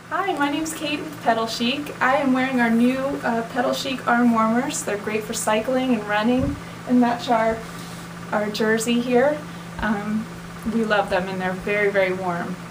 Hi, my name's Kate with Pedal Chic. I am wearing our new Pedal Chic arm warmers. They're great for cycling and running and match our jersey here. We love them and they're very, very warm.